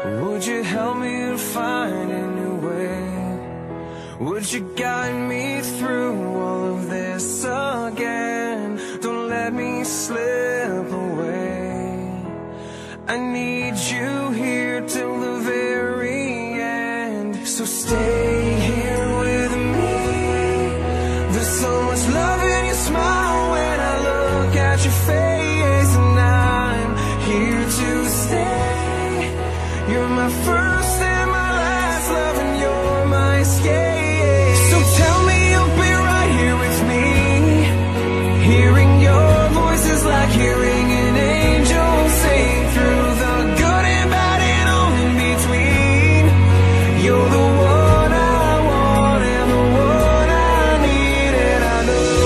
Would you help me to find a new way? Would you guide me through all of this again? Don't let me slip away. I need you here till the very end. So stay here with me. There's so much love in your smile when I look at your face, and I'm here to stay. You're my first and my last love, and you're my escape. So tell me you'll be right here with me. Hearing your voice is like hearing an angel sing, through the good and bad and all in between. You're the one I want and the one I need, and I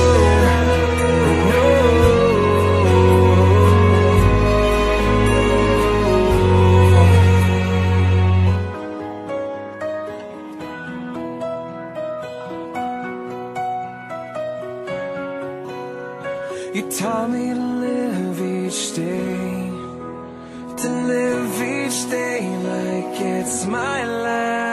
You taught me to live each day, to live each day like it's my last.